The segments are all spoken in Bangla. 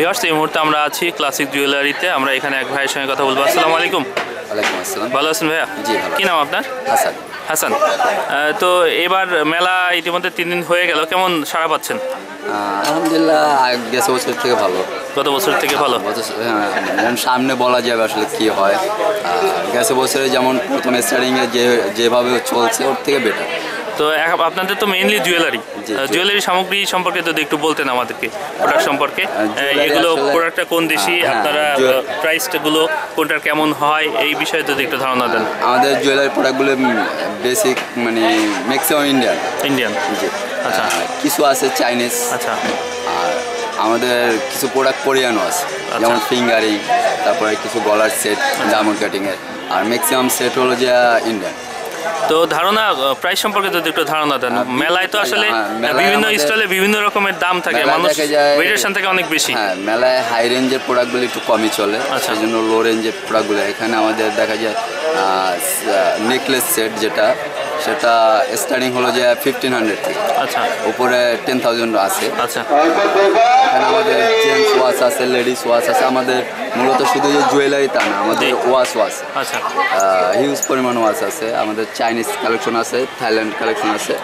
ভিউয়ার্স, এই মুহূর্তে আমরা আছি ক্লাসিক জুয়েলারিতে। আমরা এখানে এক ভাইয়ের সঙ্গে কথা বলবো। আসসালামু আলাইকুম। ওয়ালাইকুম আসসালাম। ভালো আছেন ভাইয়া? জি ভালো। কি নাম আপনার? হাসান। হাসান। তো এবার মেলা ইতিমধ্যে 3 দিন হয়ে গেল, কেমন সাড়া পাচ্ছেন? আলহামদুলিল্লাহ, গেছে বছর থেকে ভালো। গত বছর থেকে ভালো? সামনে বলা যাবে আসলে কি হয়। গেছে বছরে যেমন প্রথম স্টার্টিংয়ে যেভাবে চলছে ওর থেকে বেটার। তো আপনাদের তো মেইনলি জুয়েলারি সামগ্রী সম্পর্কে যদি একটু বলতেন আমাদেরকে, প্রোডাক্ট সম্পর্কে। এগুলো প্রোডাক্টটা কোন দেশি, আপনারা প্রাইসগুলো কোনটার কেমন হয়, এই বিষয়ে যদি একটু ধারণা দেন। আমাদের জুয়েলারি প্রোডাক্টগুলো বেসিক মানে ম্যাক্সিমাম ইন্ডিয়ান। জি। আচ্ছা। কিছু আছে চাইনিজ। আচ্ছা। আর আমাদের কিছু প্রোডাক্ট কোরিয়ানও আছে, যেমন ফিঙ্গারিং, তারপরে কিছু গলার সেট, ডায়মন্ড কাটিংয়ের। আর ম্যাক্সিমাম সেট হলো যে ইন্ডিয়ান। তো ধারণা প্রাইস সম্পর্কে যদি একটু ধারণা দেন। মেলায় তো আসলে বিভিন্ন স্টলে বিভিন্ন রকমের দাম থাকে, মানুষ ভেরিয়েশন থেকে অনেক বেশি। হ্যাঁ, মেলায় হাই রেঞ্জের প্রোডাক্টগুলো একটু কমই চলে, সেই জন্য লো রেঞ্জের প্রোডাক্টগুলো এখানে আমাদের দেখা যায়। নেকলেস সেট যেটা, সেটা স্টার্টিং হলো যে 1500 থেকে। আচ্ছা। উপরে 10,000 আছে। আচ্ছা। এখানে আমাদের জেন্টস ওয়াচ আছে, লেডিস ওয়াচ আছে। আমাদের মূলত শুধু যে জুয়েলারি তা না, আমাদের ওয়াচও আছে। আচ্ছা। হিউজ পরিমাণ ওয়াচ আছে। আমাদের চাইনিজ কালেকশন আছে, থাইল্যান্ড কালেকশন আছে।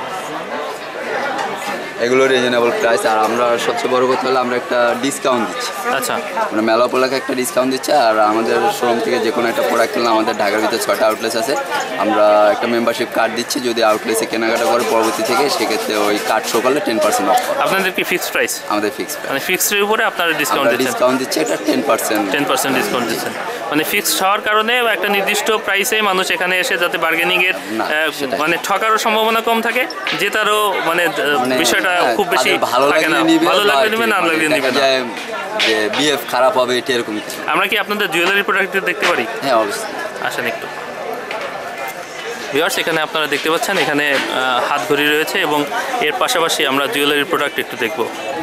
এগুলো রিজনেবল প্রাইস। আর আমরা সবচেয়ে বড় কথা হলো আমরা একটা ডিসকাউন্ট দিচ্ছি। আচ্ছা। মানে মেলা উপলক্ষে একটা ডিসকাউন্ট দিচ্ছে। আর আমাদের শোরুম থেকে যে কোনো একটা প্রোডাক্ট কিনলে, আমাদের ঢাকার ভিতরে 6টা আউটলেস আছে, আমরা একটা মেম্বারশিপ কার্ড দিচ্ছি। যদি আউটলেসে কেনাকাটা করে পরবর্তী থেকে, সেক্ষেত্রে ওই কার্ড শো করলে 10% অফ। আপনাদের কি ফিক্সড প্রাইস? আমাদের ফিক্সড প্রাইস। মানে ফিক্সডের উপরে আপনারা ডিসকাউন্ট দিচ্ছে। এটা 10% ডিসকাউন্ট দিচ্ছেন। মানে ফিক্সড হওয়ার কারণে একটা নির্দিষ্ট প্রাইসে মানুষ এখানে এসে যাতে বার্গেনিংয়ের মানে ঠকারও সম্ভাবনা কম থাকে, জেতারও মানে বিষয়টা খুব বেশি ভালো লাগলে নিবে, না লাগলে নিবে না। যে বিএফ খারাপ হবে এটা এরকম কিছু। আমরা কি আপনাদের জুয়েলারি প্রোডাক্ট দেখতে পারি? হ্যাঁ, অবশ্যই আসেন একটু। ভিউয়ার্স, এখানে আপনারা দেখতে পাচ্ছেন, এখানে হাত ঘড়ি রয়েছে এবং এর পাশাপাশি আমরা জুয়েলারি প্রোডাক্ট একটু দেখব।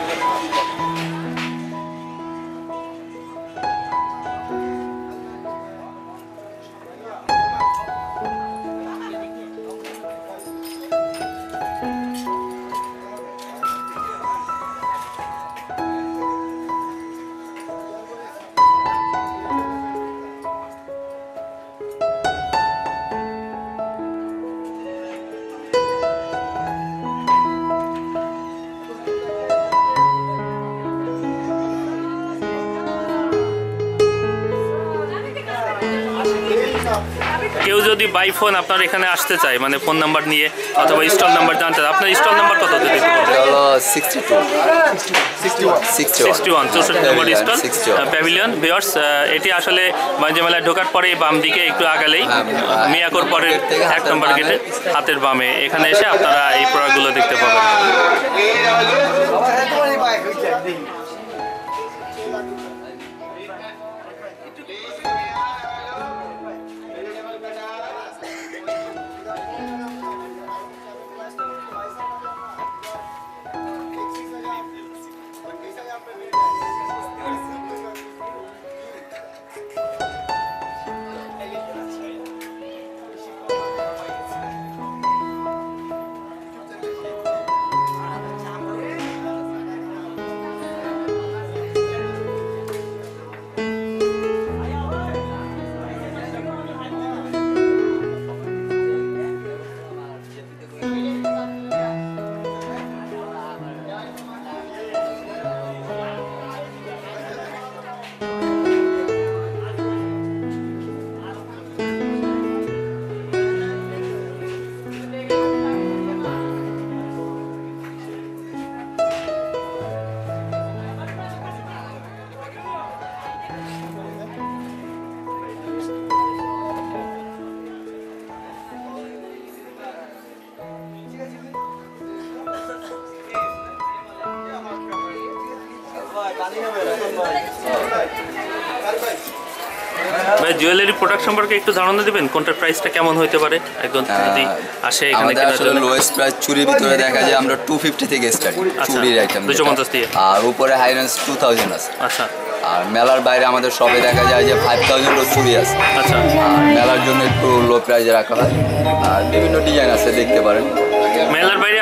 কেউ যদি বাই ফোন আপনার এখানে আসতে চায়, মানে ফোন নাম্বার নিয়ে অথবা স্টল নাম্বার জানতে চায়, আপনার স্টল নাম্বার কত? যদি হলো 61 64 নম্বর স্টল, প্যাভিলিয়ন। ভিউয়ার্স, এটি আসলে বাণিজ্য মেলায় ঢোকার পরে বাম দিকে একটু আগালেই মিয়াকোর পরে 1 নম্বর গেটে হাতের বামে, এখানে এসে আপনারা এই প্রোডাক্টগুলো দেখতে পাবেন। ভাই, জুয়েলারি প্রোডাক্ট সম্পর্কে একটু ধারণা দিবেন, কোনটার প্রাইসটা কেমন হইতে পারে একদম যদি আসে এখানে কেনার জন্য? লোয়েস্ট প্রাইস চুরির ভিতরে দেখা যায় আমরা 250 থেকে স্টার্ট, চুরির আইটেম 250 দিয়ে। আর উপরে হাই রেঞ্জ 2000 আছে। আচ্ছা। আর মেলার বাইরে আমাদের শপে দেখা যায় যে 5000 চুরি আছে। আচ্ছা। আর মেলার জন্য একটু লো প্রাইসে রাখা হয়। আর বিভিন্ন ডিজাইন আছে, দেখতে পারেন। মেলার বাইরে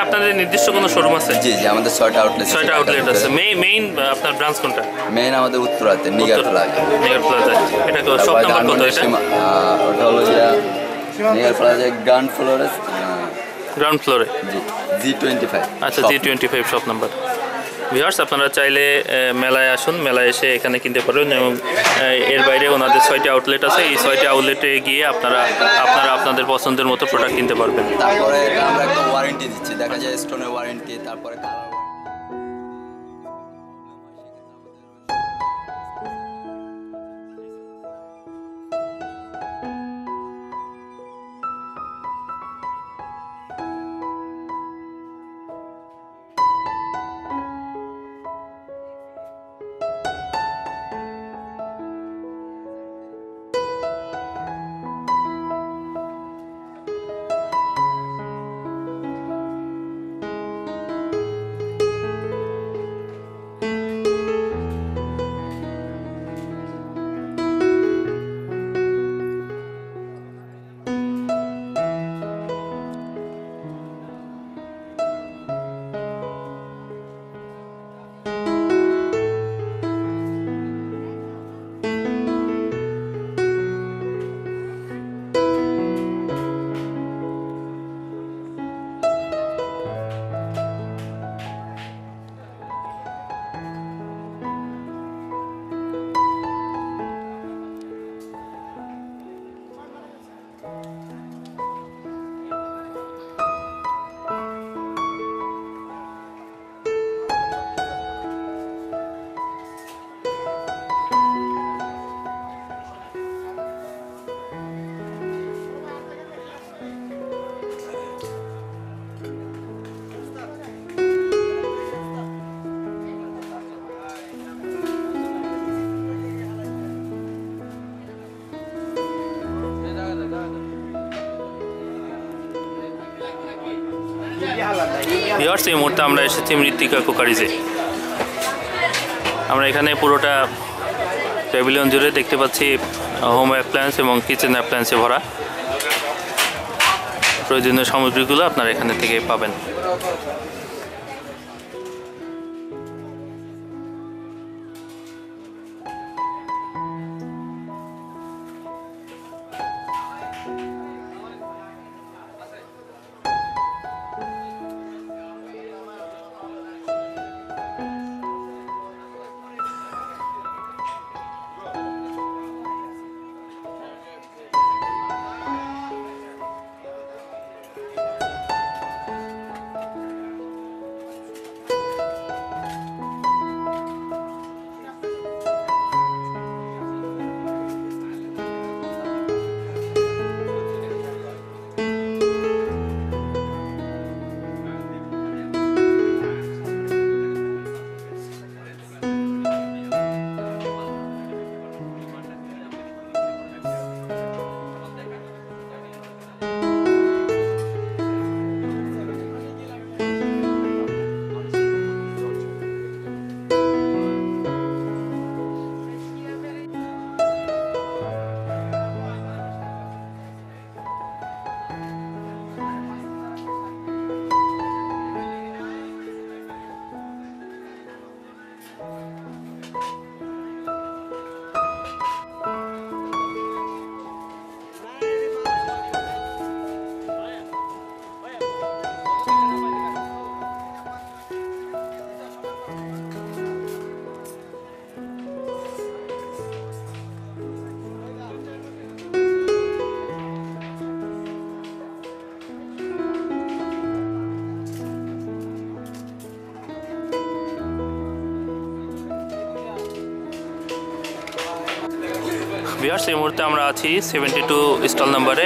আপনাদের নির্দিষ্ট কোনো শোরুম আছে? জি জি, আমাদের 6টা আউটলেট 6টা আউটলেট আছে। মেইন আপনার ব্রাঞ্চ কোনটা? মেইন আমাদের উত্তরাতে নিগার প্লাজা। নিগার প্লাজা, এটা শপ নাম্বার কত এটা? ওটা হলো নিগার প্লাজা গ্রাউন্ড ফ্লোরে। গ্রাউন্ড ফ্লোরে। জি, G25। আচ্ছা, G25 শপ নাম্বার। ভিউয়ার্স, আপনারা চাইলে মেলায় আসুন, মেলায় এসে এখানে কিনতে পারবেন এবং এর বাইরে ওনাদের 6টি আউটলেট আছে। এই 6টি আউটলেটে গিয়ে আপনারা আপনাদের পছন্দের মতো প্রোডাক্ট কিনতে পারবেন। তারপরে আমরা একটা ওয়ারেন্টি দিচ্ছি, দেখা যায় স্টোনের ওয়ারেন্টি, তারপরে ভিউয়ার্স, এই মুহূর্তে আমরা এসেছি মৃত্তিকা কুকারিজে। আমরা এখানে পুরোটা প্যাভিলিয়ন জুড়ে দেখতে পাচ্ছি হোম অ্যাপ্লায়েন্স এবং কিচেন অ্যাপ্লায়েন্সে ভরা। প্রয়োজনীয় সামগ্রীগুলো আপনারা এখানে থেকে পাবেন। ভিউয়ার্স, এই মুহূর্তে আমরা আছি 72 স্টল নাম্বারে।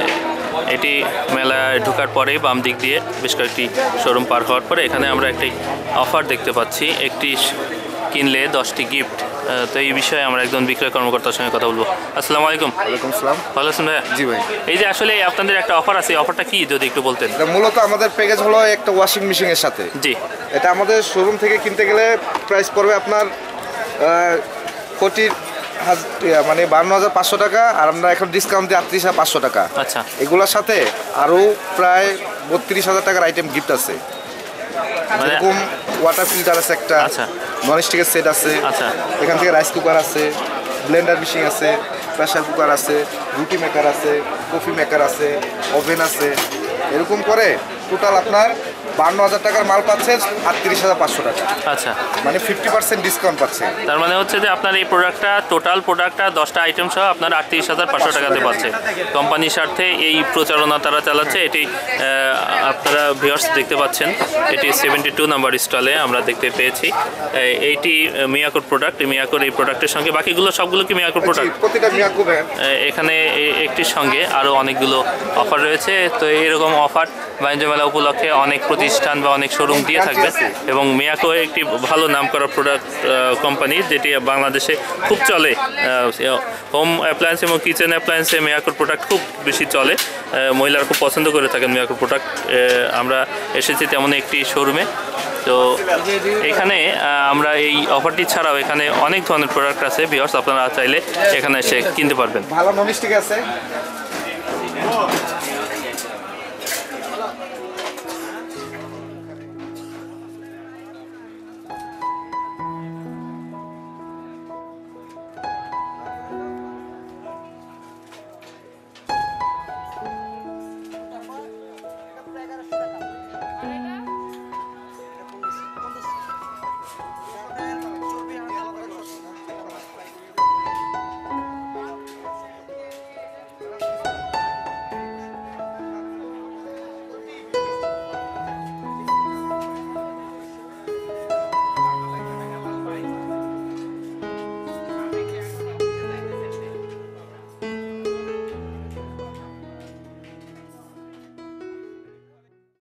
এটি মেলায় ঢোকার পরেই বাম দিক দিয়ে বেশ কয়েকটি শোরুম পার হওয়ার পরে এখানে আমরা একটি অফার দেখতে পাচ্ছি, একটি কিনলে 10টি গিফট। তো এই বিষয়ে আমরা একজন বিক্রয় কর্মকর্তার সঙ্গে কথা বলবো। আসসালামু আলাইকুম। ওয়ালাইকুম আসসালাম। ভালো আছেন ভাইয়া? জি ভাই। এই যে আসলে আপনাদের একটা অফার আছে, অফারটা কি যদি একটু বলতেন? এটা মূলত আমাদের প্যাকেজ হলো একটা ওয়াশিং মেশিনের সাথে। জি। এটা আমাদের শোরুম থেকে কিনতে গেলে প্রাইস পড়বে আপনার মানে 52,500 টাকা, আর আমরা এখন ডিসকাউন্ট দিয়ে 38,500 টাকা। আচ্ছা এগুলোর সাথে আরও প্রায় 32,000 টাকার আইটেম গিফট আছে। মানে যেরকম ওয়াটার ফিল্টার আছে একটা, আচ্ছা নন স্টিকের সেট আছে, আচ্ছা এখান থেকে রাইস কুকার আছে, ব্লেন্ডার মেশিন আছে, প্রেসার কুকার আছে, রুটি মেকার আছে, কফি মেকার আছে, ওভেন আছে। এরকম করে টোটাল আপনার 52,000 টাকার মাল পাচ্ছেন 38,500 টাকা, আচ্ছা। মানে 50% ডিসকাউন্ট পাচ্ছেন। তার মানে হচ্ছে যে আপনার এই প্রোডাক্টটা টোটাল প্রোডাক্টটা 10টা আইটেম সহ আপনার 38,500 টাকাতে পাচ্ছে। কোম্পানির স্বার্থে এই প্রচারণা তারা চালাচ্ছে। এটি আপনারা ভিউয়ার্স দেখতে পাচ্ছেন, এটি 72 নাম্বার স্টলে আমরা দেখতে পেয়েছি। এইটি মিয়াকোর প্রোডাক্ট। মিয়াকোর এই প্রোডাক্টের সঙ্গে বাকিগুলো সবগুলো কি মিয়াকোর প্রোডাক্ট? প্রতিটা মিয়াকো ব্র্যান্ড। এখানে একটির সঙ্গে আরও অনেকগুলো অফার রয়েছে। তো এরকম অফার বাণিজ্য মেলা উপলক্ষে অনেক প্রতিষ্ঠান বা অনেক শোরুম দিয়ে থাকবে। এবং মিয়াকো একটি ভালো নাম করা প্রোডাক্ট কোম্পানি, যেটি বাংলাদেশে খুব চলে। হোম অ্যাপ্লায়েন্স এবং কিচেন অ্যাপ্লায়েন্সে মিয়াকোর প্রোডাক্ট খুব বেশি চলে। মহিলারা খুব পছন্দ করে থাকেন মিয়াকোর প্রোডাক্ট। আমরা এসেছি তেমন একটি শোরুমে। তো এখানে আমরা এই অফারটি ছাড়াও এখানে অনেক ধরনের প্রোডাক্ট আছে। ভিউয়ার্স আপনারা চাইলে এখানে এসে কিনতে পারবেন। ভালো নন স্টিক আছে।